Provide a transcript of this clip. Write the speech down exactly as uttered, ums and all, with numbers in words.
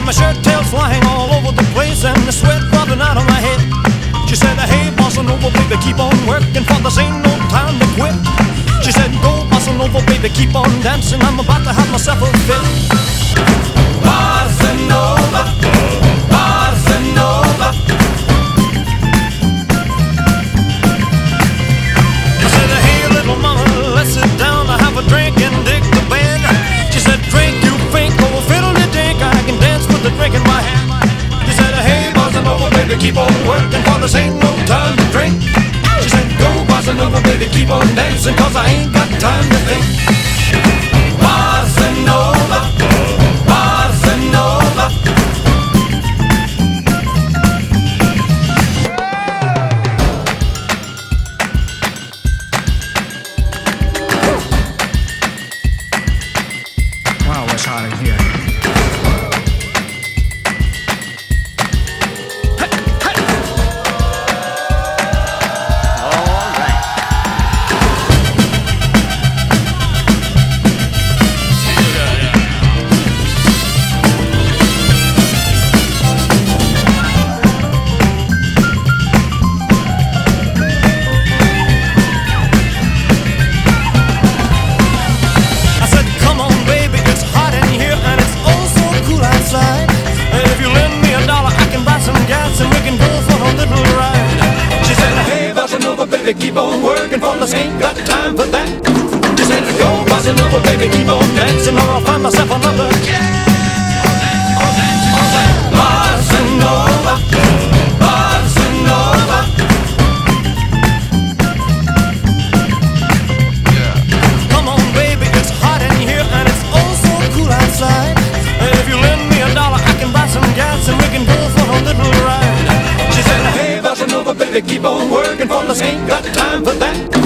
my shirt tails flying all over the place and the sweat rubbing out of my head. She said, hey, bossa nova, baby, keep on working, for this ain't no time to quit. She said, go, bossa nova, baby, keep on dancing, I'm about to have myself a fit. Bossa nova, bossa nova. I said, hey, little mama, let's sit down, I have a drink and dig the band. She said, drink, you think, oh, fiddle-de-dink, I can dance with the drink in my hand. She said, hey, bossa nova, baby, keep on working, for this ain't no time to drink. She said, go, bossa nova, baby, keep on dancing, cause I ain't got time to think. Bossa nova, bossa nova. Wow, it's hot in here. Keep on working, for us ain't got time for that. She said, go, bossa nova, baby, keep on dancing, or I'll find myself another. Bossa nova, bossa nova. Come on, baby, it's hot in here and it's oh so cool outside. And if you lend me a dollar, I can buy some gas and we can go for a little ride. She said, hey, bossa nova, baby, keep on working, for us ain't got time for that.